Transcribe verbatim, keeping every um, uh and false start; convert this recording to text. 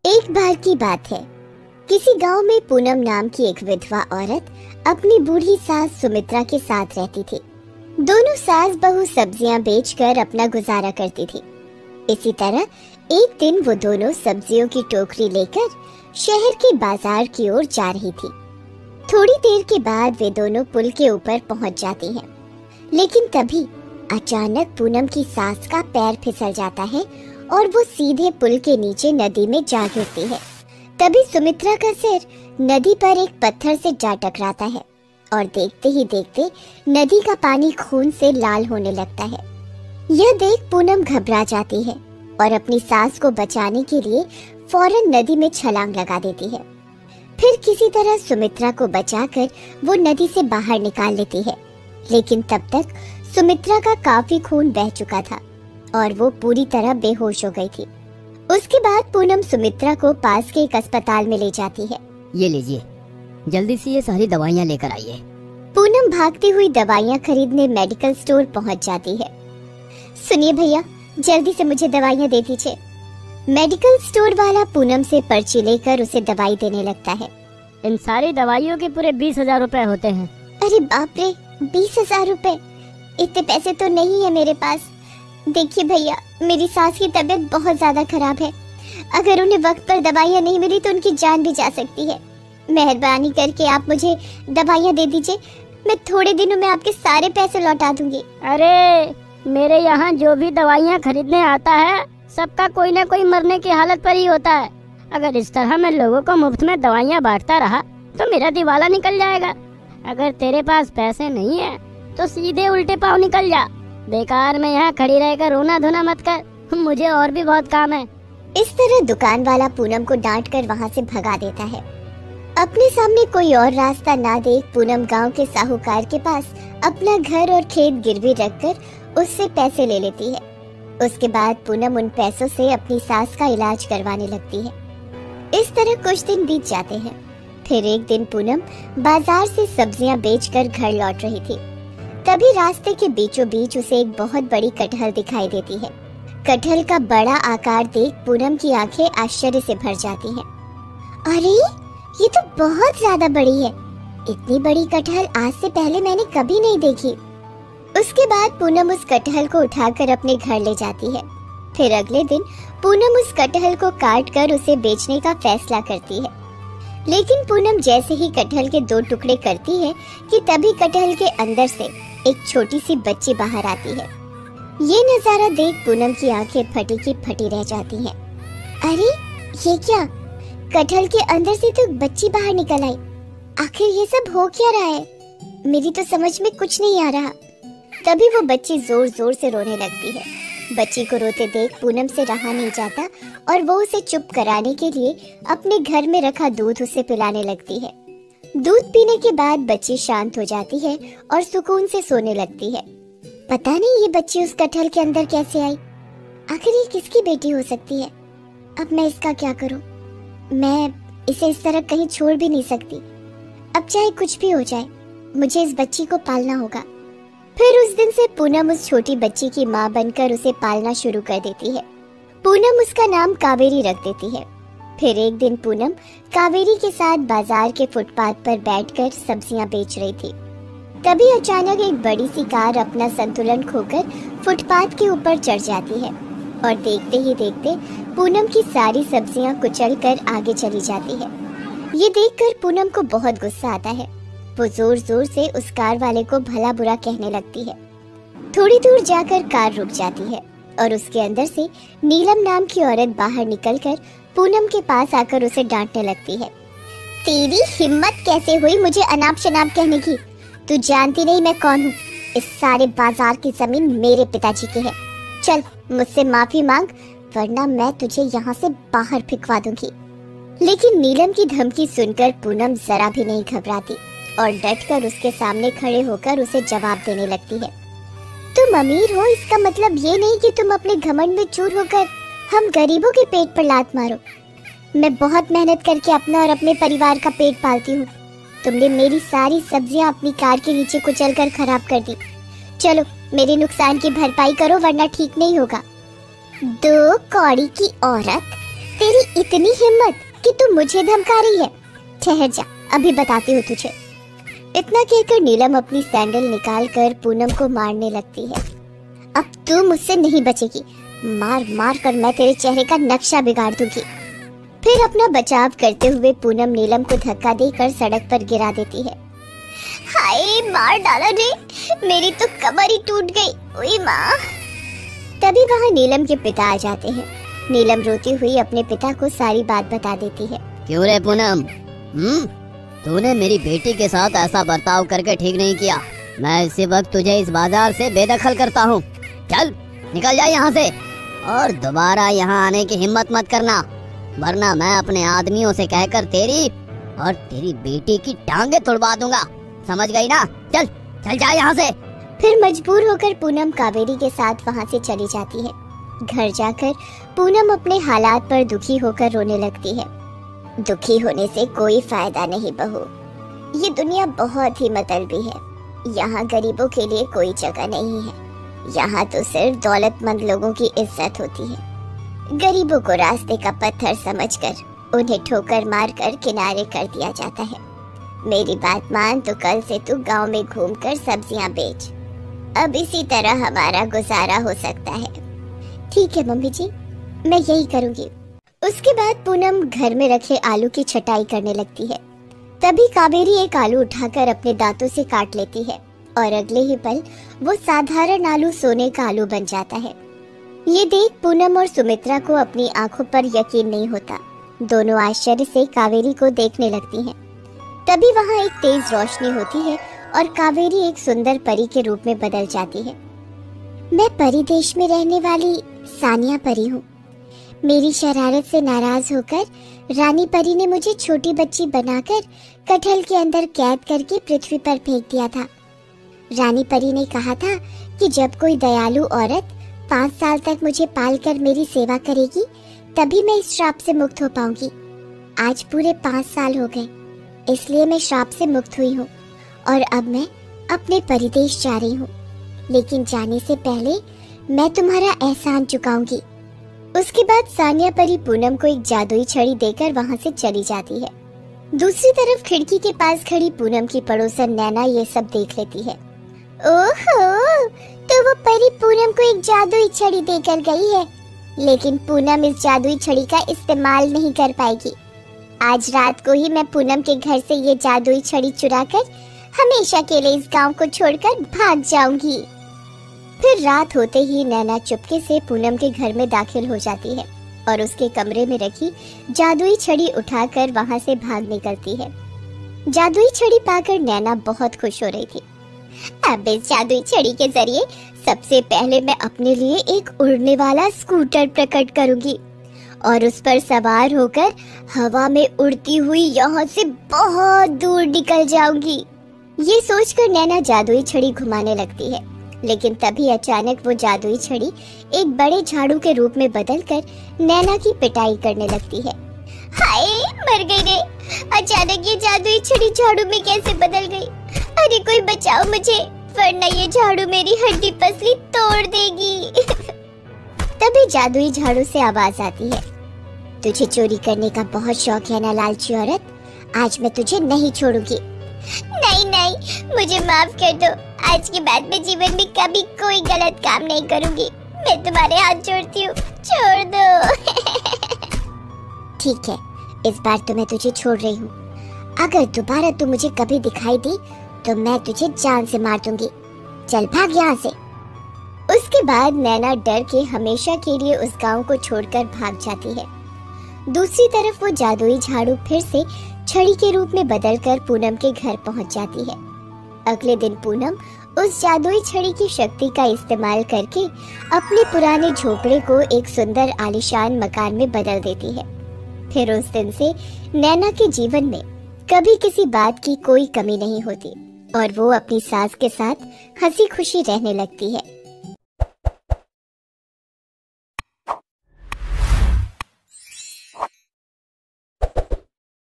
एक बार की बात है, किसी गांव में पूनम नाम की एक विधवा औरत अपनी बूढ़ी सास सुमित्रा के साथ रहती थी। दोनों सास बहू सब्जियां बेचकर अपना गुजारा करती थी। इसी तरह एक दिन वो दोनों सब्जियों की टोकरी लेकर शहर के बाजार की ओर जा रही थी। थोड़ी देर के बाद वे दोनों पुल के ऊपर पहुंच जाती हैं, लेकिन तभी अचानक पूनम की सास का पैर फिसल जाता है और वो सीधे पुल के नीचे नदी में जा गिरती है। तभी सुमित्रा का सिर नदी पर एक पत्थर से जा टकराता है और देखते ही देखते नदी का पानी खून से लाल होने लगता है। यह देख पूनम घबरा जाती है और अपनी सास को बचाने के लिए फौरन नदी में छलांग लगा देती है। फिर किसी तरह सुमित्रा को बचाकर वो नदी से बाहर निकाल लेती है, लेकिन तब तक सुमित्रा का काफी खून बह चुका था और वो पूरी तरह बेहोश हो गई थी। उसके बाद पूनम सुमित्रा को पास के एक अस्पताल में ले जाती है। ये लीजिए, जल्दी से ये सारी दवाइयाँ लेकर आइए। पूनम भागती हुई दवाइयाँ खरीदने मेडिकल स्टोर पहुँच जाती है। सुनिए भैया, जल्दी से मुझे दवाइयाँ दे दीजिए। मेडिकल स्टोर वाला पूनम से पर्ची लेकर उसे दवाई देने लगता है। इन सारी दवाइयों के पूरे बीस हजार रूपए होते हैं। अरे बाप रे, बीस हजार रूपए? इतने पैसे तो नहीं है मेरे पास। देखिए भैया, मेरी सास की तबीयत बहुत ज्यादा खराब है। अगर उन्हें वक्त पर दवाइयाँ नहीं मिली तो उनकी जान भी जा सकती है। मेहरबानी करके आप मुझे दवाइयाँ दे दीजिए। मैं थोड़े दिनों में आपके सारे पैसे लौटा दूंगी। अरे, मेरे यहाँ जो भी दवाइयाँ खरीदने आता है सबका कोई ना कोई मरने की हालत पर ही होता है। अगर इस तरह मैं लोगों को मुफ्त में दवाइयाँ बांटता रहा तो मेरा दिवाला निकल जाएगा। अगर तेरे पास पैसे नहीं है तो सीधे उल्टे पाँव निकल जा। बेकार में यहाँ खड़ी रहकर रोना धोना मत कर, मुझे और भी बहुत काम है। इस तरह दुकान वाला पूनम को डांट कर वहाँ से भगा देता है। अपने सामने कोई और रास्ता ना देख पूनम गांव के साहूकार के पास अपना घर और खेत गिरवी रखकर उससे पैसे ले लेती है। उसके बाद पूनम उन पैसों से अपनी सास का इलाज करवाने लगती है। इस तरह कुछ दिन बीत जाते हैं। फिर एक दिन पूनम बाजार से सब्जियां बेचकर घर लौट रही थी। तभी रास्ते के बीचों बीच उसे एक बहुत बड़ी कटहल दिखाई देती है। कटहल का बड़ा आकार देख पूनम की आंखें आश्चर्य से भर जाती हैं। अरे, ये तो बहुत ज्यादा बड़ी है। इतनी बड़ी कटहल आज से पहले मैंने कभी नहीं देखी। उसके बाद पूनम उस कटहल को उठाकर अपने घर ले जाती है। फिर अगले दिन पूनम उस कटहल को काट कर उसे बेचने का फैसला करती है। लेकिन पूनम जैसे ही कटहल के दो टुकड़े करती है कि तभी कटहल के अंदर से एक छोटी सी बच्ची बाहर आती है। ये नजारा देख पूनम की आंखें फटी की फटी रह जाती हैं। अरे, ये क्या? कटहल के अंदर से तो बच्ची बाहर निकल आई। आखिर ये सब हो क्या रहा है? मेरी तो समझ में कुछ नहीं आ रहा। तभी वो बच्ची जोर जोर से रोने लगती है। बच्ची को रोते देख पूनम से रहा नहीं जाता और वो उसे चुप कराने के लिए अपने घर में रखा दूध उसे पिलाने लगती है। दूध पीने के बाद बच्ची शांत हो जाती है और सुकून से सोने लगती है। पता नहीं ये बच्ची उस कटहल के अंदर कैसे आई। आखिर ये किसकी बेटी हो सकती है? अब मैं इसका क्या करूं? मैं इसे इस तरह कहीं छोड़ भी नहीं सकती। अब चाहे कुछ भी हो जाए, मुझे इस बच्ची को पालना होगा। फिर उस दिन से पूनम उस छोटी बच्ची की माँ बनकर उसे पालना शुरू कर देती है। पूनम उसका नाम कावेरी रख देती है। फिर एक दिन पूनम कावेरी के साथ बाजार के फुटपाथ पर बैठकर सब्जियां बेच रही थी। तभी अचानक एक बड़ी सी कार अपना संतुलन खोकर फुटपाथ के ऊपर चढ़ जाती है और देखते ही देखते पूनम की सारी सब्जियां कुचल कर आगे चली जाती है। ये देखकर पूनम को बहुत गुस्सा आता है। वो जोर जोर से उस कार वाले को भला बुरा कहने लगती है। थोड़ी दूर जाकर कार रुक जाती है और उसके अंदर से नीलम नाम की औरत बाहर निकलकर पूनम के पास आकर उसे डांटने लगती है। तेरी हिम्मत कैसे हुई मुझे अनाप शनाप कहने की? तू जानती नहीं मैं कौन हूँ। इस सारे बाजार की जमीन मेरे पिताजी की है। चल, मुझसे माफी मांग, वरना मैं तुझे यहाँ से बाहर फिकवा दूंगी। लेकिन नीलम की धमकी सुनकर पूनम जरा भी नहीं घबराती और डटकर उसके सामने खड़े होकर उसे जवाब देने लगती है। तुम अमीर हो, इसका मतलब ये नहीं कि तुम अपने घमंड में चूर होकर हम गरीबों के पेट पर लात मारो। मैं बहुत मेहनत करके अपना और अपने परिवार का पेट पालती हूँ। तुमने मेरी सारी सब्जियाँ अपनी कार के नीचे कुचलकर खराब कर दी। चलो, मेरे नुकसान की भरपाई करो, वरना ठीक नहीं होगा। दो कौड़ी की औरत तेरी इतनी हिम्मत कि तू मुझे धमका रही है? ठहर जा, अभी बताती हूँ तुझे। इतना कहकर नीलम अपनी सैंडल निकाल कर पूनम को मारने लगती है। अब तू मुझसे नहीं बचेगी, मार मार कर मैं तेरे चेहरे का नक्शा बिगाड़ दूंगी। फिर अपना बचाव करते हुए पूनम नीलम को धक्का देकर सड़क पर गिरा देती है। हाय, मार डाला रे, मेरी तो कमर ही टूट गई। ओए माँ। तभी वहाँ नीलम के पिता आ जाते हैं। नीलम रोती हुई अपने पिता को सारी बात बता देती है। क्यों रे पूनम, हम्म तूने मेरी बेटी के साथ ऐसा बर्ताव करके ठीक नहीं किया। मैं इसी वक्त तुझे इस बाजार से बेदखल करता हूँ। चल निकल जा यहाँ से, और दोबारा यहाँ आने की हिम्मत मत करना, वरना मैं अपने आदमियों से कहकर तेरी और तेरी बेटी की टांगे तुड़वा दूंगा। समझ गई ना? चल चल जा यहाँ से। फिर मजबूर होकर पूनम कावेरी के साथ वहाँ से चली जाती है। घर जाकर पूनम अपने हालात पर दुखी होकर रोने लगती है। दुखी होने से कोई फायदा नहीं बहू, ये दुनिया बहुत ही मतलबी है। यहाँ गरीबों के लिए कोई जगह नहीं है। यहाँ तो सिर्फ दौलतमंद लोगों की इज्जत होती है। गरीबों को रास्ते का पत्थर समझकर उन्हें ठोकर मारकर किनारे कर दिया जाता है। मेरी बात मान तो कल से तू गांव में घूमकर सब्जियां बेच। अब इसी तरह हमारा गुजारा हो सकता है। ठीक है मम्मी जी, मैं यही करूंगी। उसके बाद पूनम घर में रखे आलू की छटाई करने लगती है। तभी कावेरी एक आलू उठाकर अपने दांतों से काट लेती है और अगले ही पल वो साधारण आलू सोने का आलू बन जाता है। ये देख पूनम और सुमित्रा को अपनी आंखों पर यकीन नहीं होता। दोनों आश्चर्य से कावेरी को देखने लगती हैं। तभी वहाँ एक तेज रोशनी होती है और कावेरी एक सुंदर परी के रूप में बदल जाती है। मैं परी देश में रहने वाली सानिया परी हूँ। मेरी शरारत से नाराज होकर रानी परी ने मुझे छोटी बच्ची बनाकर कटहल के अंदर कैद करके पृथ्वी पर फेंक दिया था। रानी परी ने कहा था कि जब कोई दयालु औरत पाँच साल तक मुझे पालकर मेरी सेवा करेगी तभी मैं इस श्राप से मुक्त हो पाऊंगी। आज पूरे पाँच साल हो गए, इसलिए मैं श्राप से मुक्त हुई हूँ और अब मैं अपने परिदेश जा रही हूँ। लेकिन जाने से पहले मैं तुम्हारा एहसान चुकाऊंगी। उसके बाद सानिया परी पूनम को एक जादुई छड़ी देकर वहाँ से चली जाती है। दूसरी तरफ खिड़की के पास खड़ी पूनम की पड़ोसन नैना ये सब देख लेती है। ओहो, तो वो परी पूनम को एक जादुई छड़ी देकर गई है, लेकिन पूनम इस जादुई छड़ी का इस्तेमाल नहीं कर पाएगी। आज रात को ही मैं पूनम के घर से ये जादुई छड़ी चुराकर हमेशा के लिए इस गांव को छोड़कर भाग जाऊंगी। फिर रात होते ही नैना चुपके से पूनम के घर में दाखिल हो जाती है और उसके कमरे में रखी जादुई छड़ी उठाकर वहां से भाग निकलती है। जादुई छड़ी पाकर नैना बहुत खुश हो रही थी। अब इस जादुई छड़ी के जरिए सबसे पहले मैं अपने लिए एक उड़ने वाला स्कूटर प्रकट करूंगी और उस पर सवार होकर हवा में उड़ती हुई यहाँ से बहुत दूर निकल जाऊंगी। ये सोचकर नैना जादुई छड़ी घुमाने लगती है, लेकिन तभी अचानक वो जादुई छड़ी एक बड़े झाड़ू के रूप में बदलकर नैना की पिटाई करने लगती है। हाय, मर गई रे! अचानक ये जादुई छड़ी झाड़ू में कैसे बदल गई? अरे कोई बचाओ मुझे, वरना ये झाड़ू मेरी हड्डी पसली तोड़ देगी। तभी जादुई झाड़ू से आवाज आती है। तुझे चोरी करने का बहुत शौक है ना लालची औरत, आज मैं तुझे नहीं छोड़ूंगी। नहीं नहीं, मुझे माफ कर दो। आज के बाद मैं जीवन में कभी कोई गलत काम नहीं करूंगी। मैं तुम्हारे हाथ जोड़ती हूँ, छोड़ दो। ठीक है, इस बार तो मैं तुझे छोड़ रही हूँ। अगर दोबारा तू मुझे कभी दिखाई दी तो मैं तुझे जान से मार दूंगी। चल भाग यहाँ से। उसके बाद नैना डर के हमेशा के लिए उस गांव को छोड़कर भाग जाती है। दूसरी तरफ वो जादुई झाड़ू फिर से छड़ी के रूप में बदलकर पूनम के घर पहुंच जाती है। अगले दिन पूनम उस जादुई छड़ी की शक्ति का इस्तेमाल करके अपने पुराने झोपड़े को एक सुंदर आलीशान मकान में बदल देती है। फिर उस दिन से नैना के जीवन में कभी किसी बात की कोई कमी नहीं होती और वो अपनी सास के साथ हंसी खुशी रहने लगती है।